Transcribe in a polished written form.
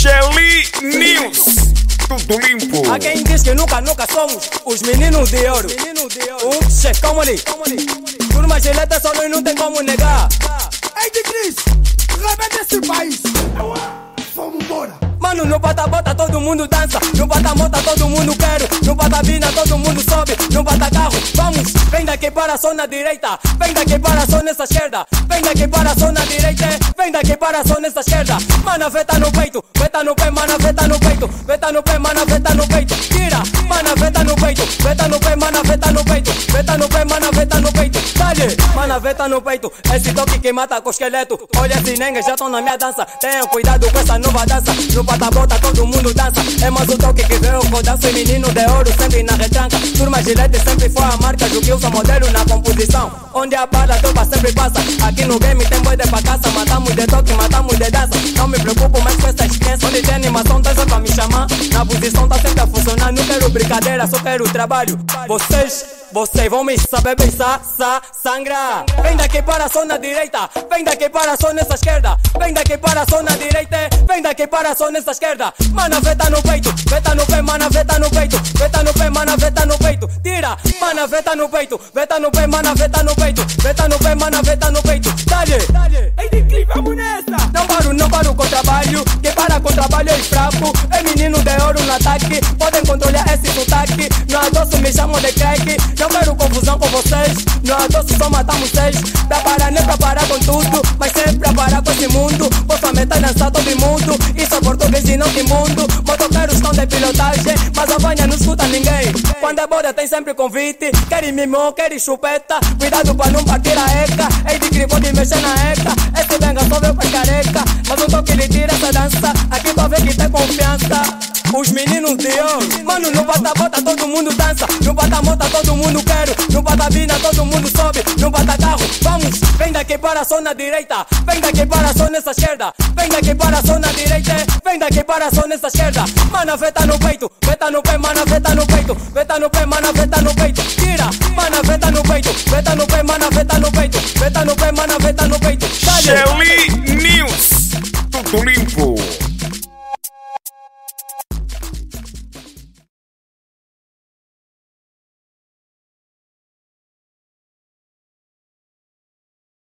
Shelly News, tudo limpo. Há quem diz que nunca somos os meninos de ouro. Chefe, calma ali. Turma geleta só nós não tem como negar. Ei, de Cris, rebenta esse país. Vamos embora. Mano, no bota-bota todo mundo dança. No bota-mota todo mundo quer. No bota-vina todo mundo sobe. No bota-carro, vamos. Vem daqui para só na direita. Vem daqui para só nessa esquerda. Vem daqui para só na direita. Vem daqui para só nessa esquerda. Mana, veta no peito. Veta no pé, mana, veta no peito. Veta no pé, mana, veta no peito. Tira, mana, veta no peito. Veta no pé, mana, veta no peito. Veta no pé, mana, veta no peito. Dale, mana, veta no peito. Esse toque que mata com esqueleto. Olha, esses nengues já estão na minha dança. Tenham cuidado com essa nova dança. No bota-bota todo mundo dança. É mais um toque que veio com dança. Menino de ouro sempre na retranca. Turma Gillette sempre foi a marca. Joguei o seu modelo na composição. Onde a bala topa sempre passa. Aqui no game tem boi de bagaça. Matamos de toque, matamos de dança. Não me preocupo mais com essas crianças. Onde tem animação, tá só pra me chamar. Na posição tá sempre a funcionar. Não quero brincadeira, só quero trabalho. Vocês vão me saber bem sangrar. Vem daqui para só na direita. Vem daqui para só nessa esquerda. Vem daqui para só na direita. Vem daqui para só nessa esquerda. Mana, veta no peito. Veta no pé, mana, veta no peito. Veta no pé, mana, veta no peito. Tira, mana, veta no peito. Veta no pé, mana, veta no peito. Veta no pé, mana, veta no peito. Dale. Ei, de Cris, vamos nessa. Não paro com trabalho. Quem para com trabalho é fraco. É menino de ouro no ataque. Podem controlar esse sotaque. No adoço me chamam de crack. Não quero confusão com vocês. No adoço só matamos seis. Pra parar, nem pra parar com tudo. Mas sempre pra parar com esse mundo. Vossa meta é dançar todo mundo. Isso é português e não de mundo. Motoqueiros estão de pilotagem. Mas a vanha não escuta ninguém. Quando é boda tem sempre convite. Querem mimão, querem chupeta. Cuidado pra não partir a eca. Ei, de Cris, pode mexer na eca. Esse venga só veio pra careca. Mas um toque lhe tira essa dança. Aqui pra ver que tem confiança. Os meninos de ouro. Mano, no bota-bota todo mundo dança. No bota-mota todo mundo quer. No bota-vina todo mundo sobe. No bota-carro, vamos. Vem daqui para só na direita. Vem daqui para só nessa esquerda. Vem daqui para só na direita. Vem daqui para só nessa esquerda. Mana, veta no peito. Veta no pé, mana, veta no peito. Veta no pé, mana, veta no peito. Tira, mana, veta no peito. Veta no pé, mana, veta no peito. Veta no pé, mana, veta no peito. Shelly